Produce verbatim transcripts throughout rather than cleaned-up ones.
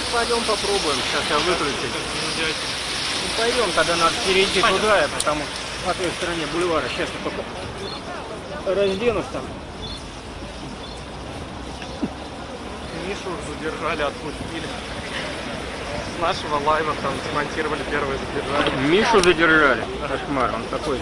Пойдем попробуем. Сейчас я выключу. Ну, пойдем, тогда надо перейти пойдем туда, потому что по той стороне бульвара. Сейчас я только разденусь там. Мишу задержали, отпустили. С нашего лайва там смонтировали первое задержание. Мишу задержали. Кошмар, он такой.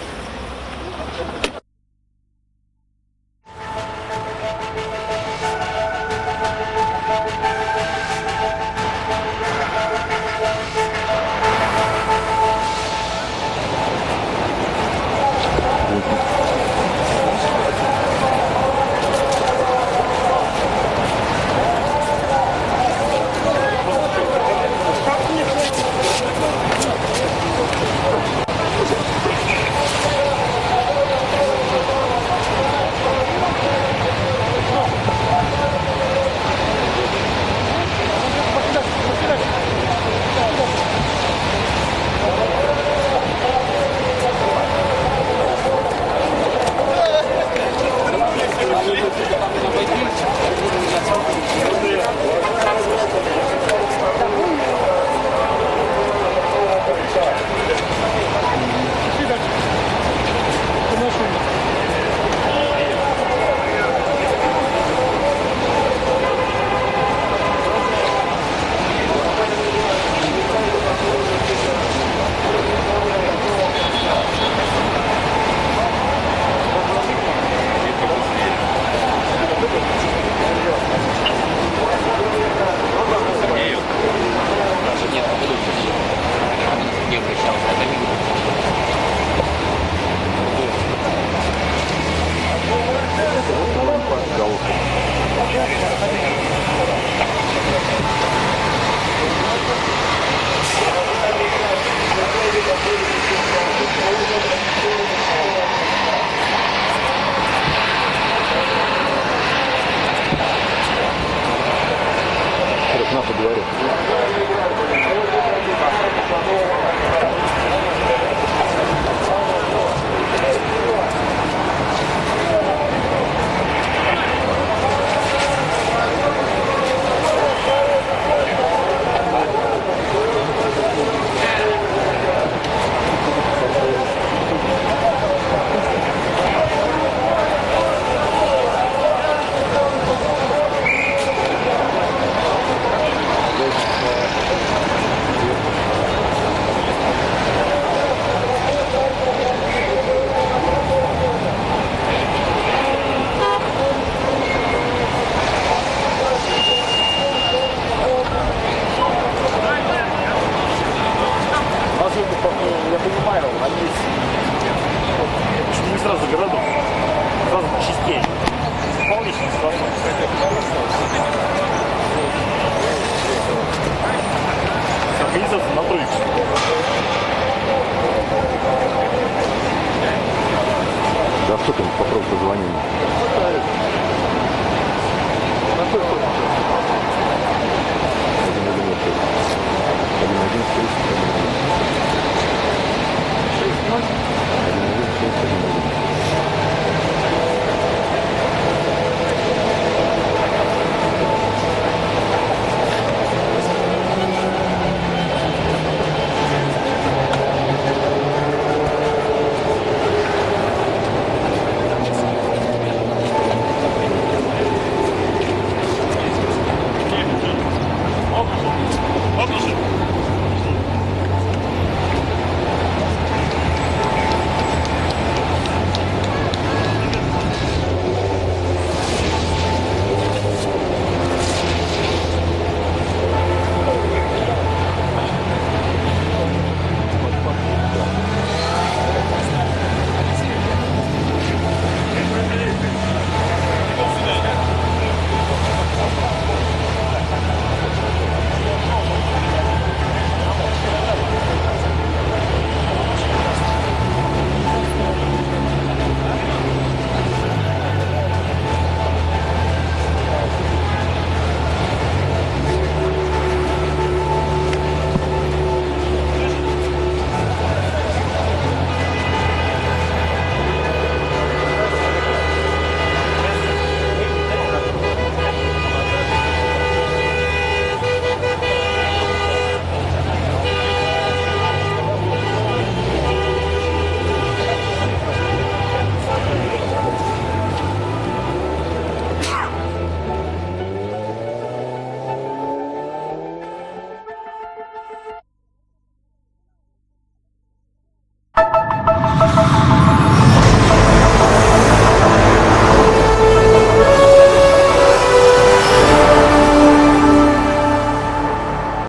Я понимаю, они не сразу городок, сразу частей. Вполне себе сразу. Организация на тройке. Да что там, попробуй позвонить.